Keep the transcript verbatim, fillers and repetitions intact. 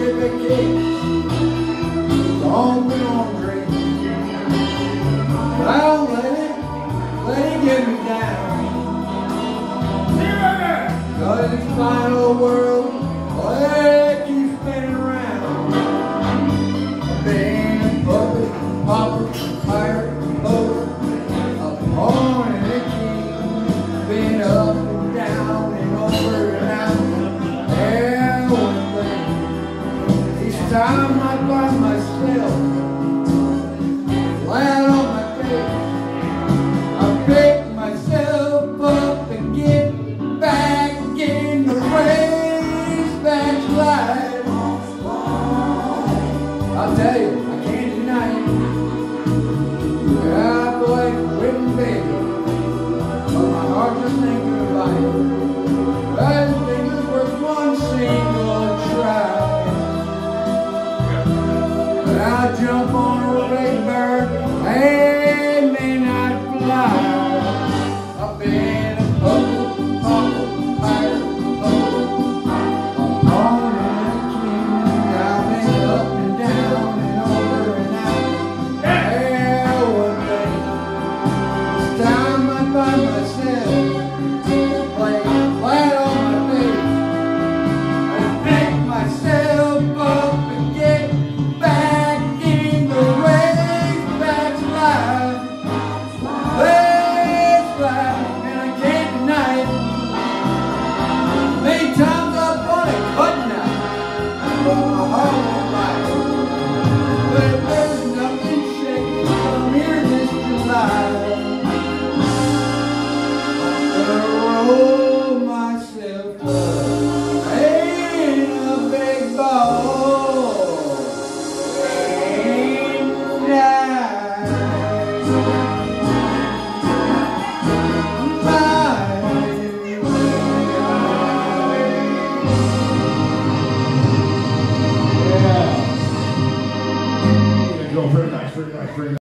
great big cake. Long been on drink. But I don't let it, let it get me down. Cause this fine old world, well, it keeps spinning around. I've been a puppet, popper, pirate, boat, a pawn and a king. Been up and down and over and out. Yeah, one thing. Each time I find myself flat on my face, I pick myself up and get back in the race. That's life. I'll tell you, I can't deny it. I feel like quitting, baby, but my heart just ain't gonna bite. I didn't think it was worth one single try. But I'll jump on a big bird, hey, may not fly. I've been a puppet, popper, pirate, boat, a pawn and a king. I've been up and down and over and out. Yeah, one thing. This time I find myself laying flat on my face. I pick myself up and get back in the race. That's life. That's life, and I can't deny it. Many times I've wanted cutting out, but my heart won't lie. But there's nothing shaking from here this July. I'm gonna roll myself up in a big ball and die. Go very nice, very nice, very nice.